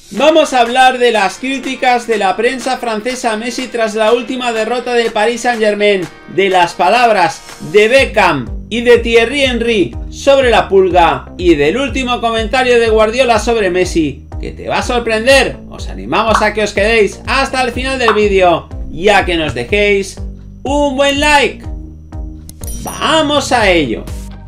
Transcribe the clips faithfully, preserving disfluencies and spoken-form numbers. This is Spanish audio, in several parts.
Vamos a hablar de las críticas de la prensa francesa a Messi tras la última derrota del Paris Saint-Germain, de las palabras de Beckham y de Thierry Henry sobre la pulga y del último comentario de Guardiola sobre Messi, que te va a sorprender. Os animamos a que os quedéis hasta el final del vídeo y a que nos dejéis un buen like. ¡Vamos a ello!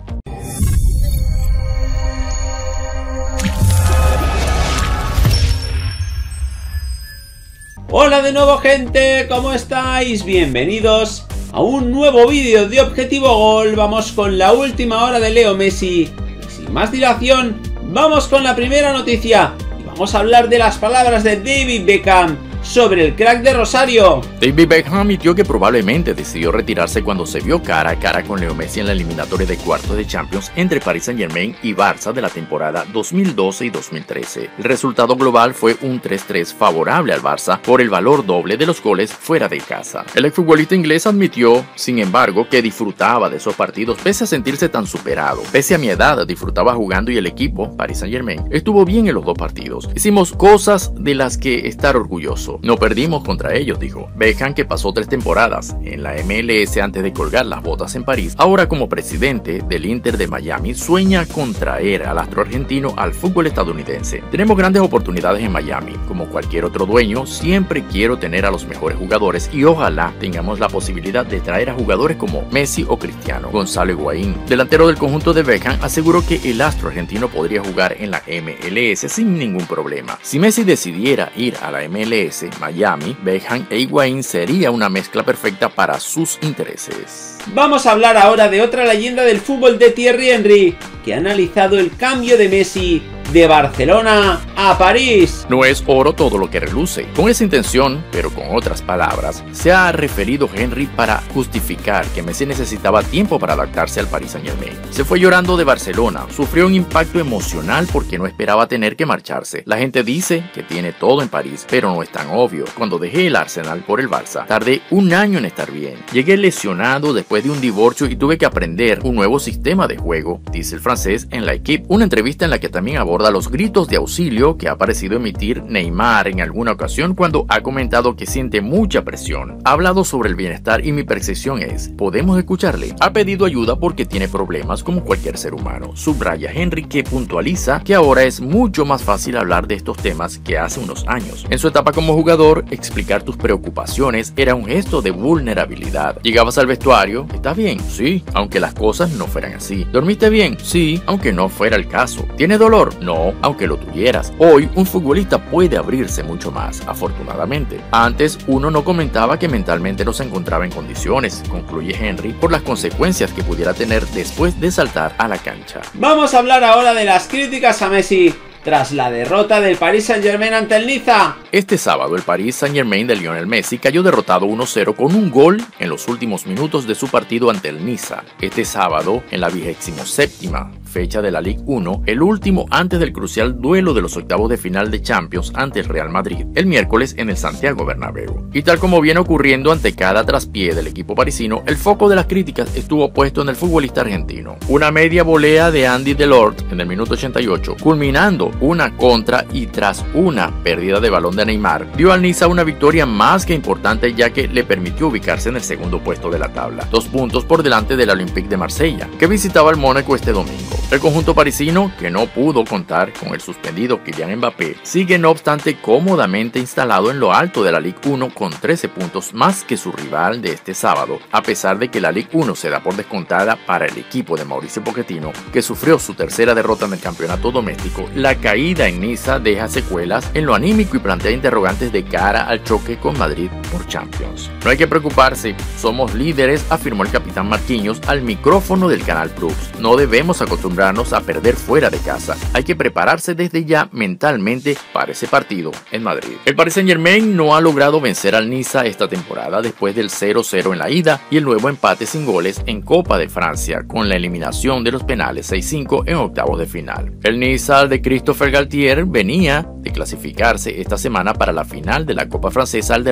Hola de nuevo, gente, ¿cómo estáis? Bienvenidos a un nuevo vídeo de Objetivo Gol. Vamos con la última hora de Leo Messi y sin más dilación vamos con la primera noticia y vamos a hablar de las palabras de David Beckham sobre el crack de Rosario. David Beckham admitió que probablemente decidió retirarse cuando se vio cara a cara con Leo Messi en la eliminatoria de cuartos de Champions entre Paris Saint-Germain y Barça de la temporada dos mil doce y dos mil trece. El resultado global fue un tres tres favorable al Barça por el valor doble de los goles fuera de casa. El exfutbolista inglés admitió, sin embargo, que disfrutaba de esos partidos pese a sentirse tan superado. Pese a mi edad, disfrutaba jugando y el equipo, Paris Saint-Germain, estuvo bien en los dos partidos. Hicimos cosas de las que estar orgulloso. No perdimos contra ellos, dijo. Beckham, que pasó tres temporadas en la M L S antes de colgar las botas en París, ahora como presidente del Inter de Miami, sueña con traer al astro argentino al fútbol estadounidense. Tenemos grandes oportunidades en Miami. Como cualquier otro dueño, siempre quiero tener a los mejores jugadores y ojalá tengamos la posibilidad de traer a jugadores como Messi o Cristiano. Gonzalo Higuaín, delantero del conjunto de Beckham, aseguró que el astro argentino podría jugar en la M L S sin ningún problema. Si Messi decidiera ir a la M L S, Miami, Beckham e Higuaín sería una mezcla perfecta para sus intereses. Vamos a hablar ahora de otra leyenda del fútbol, de Thierry Henry, que ha analizado el cambio de Messi de Barcelona a París. No es oro todo lo que reluce. Con esa intención, pero con otras palabras, se ha referido Henry para justificar que Messi necesitaba tiempo para adaptarse al Paris Saint-Germain. Se fue llorando de Barcelona, sufrió un impacto emocional porque no esperaba tener que marcharse. La gente dice que tiene todo en París, pero no es tan obvio. Cuando dejé el Arsenal por el Barça, tardé un año en estar bien. Llegué lesionado después de un divorcio y tuve que aprender un nuevo sistema de juego, dice el francés en La Equipe, una entrevista en la que también aborda los gritos de auxilio que ha parecido emitir Neymar en alguna ocasión cuando ha comentado que siente mucha presión. Ha hablado sobre el bienestar y mi percepción es, podemos escucharle. Ha pedido ayuda porque tiene problemas como cualquier ser humano. Subraya Henry, que puntualiza que ahora es mucho más fácil hablar de estos temas que hace unos años. En su etapa como jugador, explicar tus preocupaciones era un gesto de vulnerabilidad. Llegabas al vestuario, ¿estás bien? Sí, aunque las cosas no fueran así. ¿Dormiste bien? Sí, aunque no fuera el caso. ¿Tienes dolor? No. No, aunque lo tuvieras. Hoy un futbolista puede abrirse mucho más, afortunadamente. Antes uno no comentaba que mentalmente no se encontraba en condiciones, concluye Henry, por las consecuencias que pudiera tener después de saltar a la cancha. Vamos a hablar ahora de las críticas a Messi tras la derrota del Paris Saint-Germain ante el Niza. Este sábado el Paris Saint-Germain de Lionel Messi cayó derrotado uno cero con un gol en los últimos minutos de su partido ante el Niza. Este sábado, en la vigésima séptima fecha de la Ligue uno, el último antes del crucial duelo de los octavos de final de Champions ante el Real Madrid, el miércoles en el Santiago Bernabéu. Y tal como viene ocurriendo ante cada traspié del equipo parisino, el foco de las críticas estuvo puesto en el futbolista argentino. Una media volea de Andy Delort en el minuto ochenta y ocho, culminando una contra y tras una pérdida de balón de Neymar, dio al Niza una victoria más que importante, ya que le permitió ubicarse en el segundo puesto de la tabla, dos puntos por delante del Olympique de Marsella, que visitaba el Mónaco este domingo. El conjunto parisino, que no pudo contar con el suspendido Kylian Mbappé, sigue no obstante cómodamente instalado en lo alto de la Ligue uno con trece puntos más que su rival de este sábado, a pesar de que la Ligue uno se da por descontada para el equipo de Mauricio Pochettino, que sufrió su tercera derrota en el campeonato doméstico. La caída en Niza deja secuelas en lo anímico y plantea interrogantes de cara al choque con Madrid por Champions. No hay que preocuparse, somos líderes, afirmó el capitán Marquinhos al micrófono del Canal Plus. No debemos acostumbrarnos a perder fuera de casa. Hay que prepararse desde ya mentalmente para ese partido en Madrid. El Paris Saint-Germain no ha logrado vencer al Niza esta temporada después del cero cero en la ida y el nuevo empate sin goles en Copa de Francia, con la eliminación de los penales seis cinco en octavos de final. El Niza de Christopher Galtier venía de clasificarse esta semana para la final de la Copa Francesa al derrotar a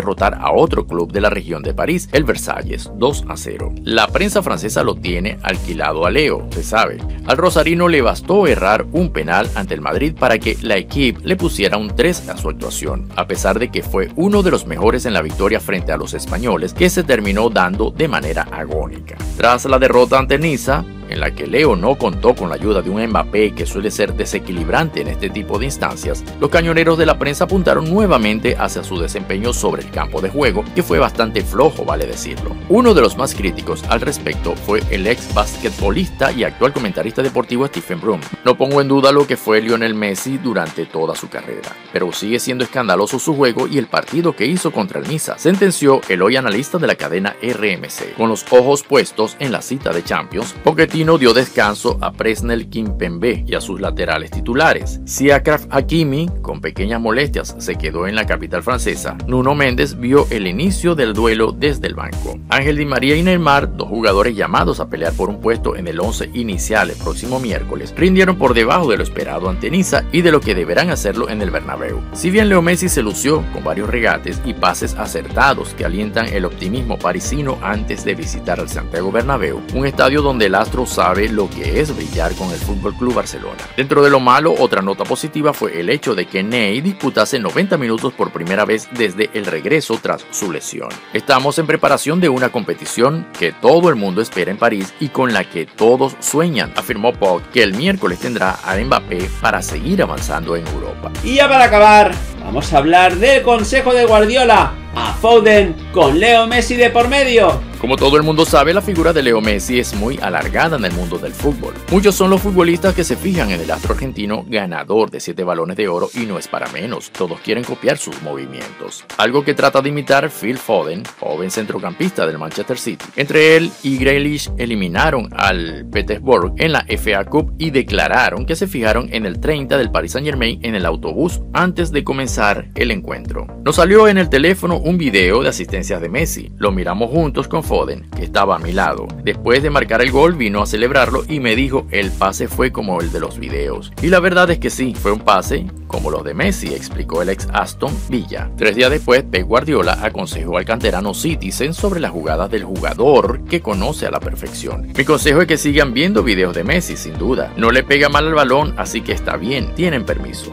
a otro club de la región de París, el Versalles, dos a cero. La prensa francesa lo tiene alquilado a Leo, se sabe. Al rosarino le bastó errar un penal ante el Madrid para que la equipe le pusiera un tres a su actuación, a pesar de que fue uno de los mejores en la victoria frente a los españoles, que se terminó dando de manera agónica. Tras la derrota ante Niza, en la que Leo no contó con la ayuda de un Mbappé que suele ser desequilibrante en este tipo de instancias, los cañoneros de la prensa apuntaron nuevamente hacia su desempeño sobre el campo de juego, que fue bastante flojo, vale decirlo. Uno de los más críticos al respecto fue el ex basquetbolista y actual comentarista deportivo Stephen Broom. No pongo en duda lo que fue Lionel Messi durante toda su carrera, pero sigue siendo escandaloso su juego y el partido que hizo contra el Niza, sentenció el hoy analista de la cadena R M C. Con los ojos puestos en la cita de Champions, Pochettino dio descanso a Presnel Kimpembe y a sus laterales titulares. Si Achraf Hakimi, con pequeñas molestias, se quedó en la capital francesa, Nuno Méndez vio el inicio del duelo desde el banco. Ángel Di María y Neymar, dos jugadores llamados a pelear por un puesto en el once inicial el próximo miércoles, rindieron por debajo de lo esperado ante Niza y de lo que deberán hacerlo en el Bernabéu. Si bien Leo Messi se lució con varios regates y pases acertados que alientan el optimismo parisino antes de visitar el Santiago Bernabéu, un estadio donde el astro sabe lo que es brillar con el F C Barcelona. Dentro de lo malo, otra nota positiva fue el hecho de que Ney disputase noventa minutos por primera vez desde el regreso tras su lesión. Estamos en preparación de una competición que todo el mundo espera en París y con la que todos sueñan, afirmó Pog, que el miércoles tendrá a Mbappé para seguir avanzando en Europa. Y ya para acabar, vamos a hablar del consejo de Guardiola a Foden con Leo Messi de por medio. Como todo el mundo sabe, la figura de Leo Messi es muy alargada en el mundo del fútbol. Muchos son los futbolistas que se fijan en el astro argentino ganador de siete balones de oro y no es para menos, todos quieren copiar sus movimientos. Algo que trata de imitar Phil Foden, joven centrocampista del Manchester City. Entre él y Grealish eliminaron al Petersburg en la F A Cup y declararon que se fijaron en el treinta del Paris Saint-Germain en el autobús antes de comenzar el encuentro. Nos salió en el teléfono un video de asistencias de Messi, lo miramos juntos con Foden, que estaba a mi lado. Después de marcar el gol vino a celebrarlo y me dijo el pase fue como el de los videos. Y la verdad es que sí, fue un pase como los de Messi, explicó el ex Aston Villa. Tres días después, Pep Guardiola aconsejó al canterano Citizen sobre las jugadas del jugador que conoce a la perfección. Mi consejo es que sigan viendo videos de Messi, sin duda. No le pega mal al balón, así que está bien, tienen permiso.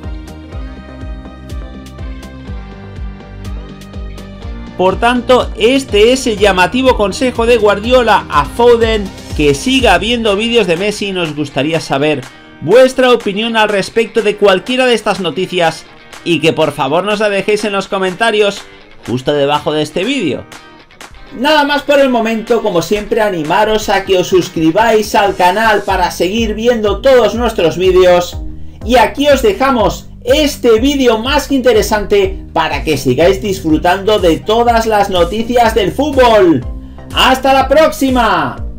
Por tanto, este es el llamativo consejo de Guardiola a Foden, que siga viendo vídeos de Messi. Nos gustaría saber vuestra opinión al respecto de cualquiera de estas noticias y que por favor nos la dejéis en los comentarios justo debajo de este vídeo. Nada más por el momento, como siempre animaros a que os suscribáis al canal para seguir viendo todos nuestros vídeos y aquí os dejamos este vídeo más que interesante para que sigáis disfrutando de todas las noticias del fútbol. ¡Hasta la próxima!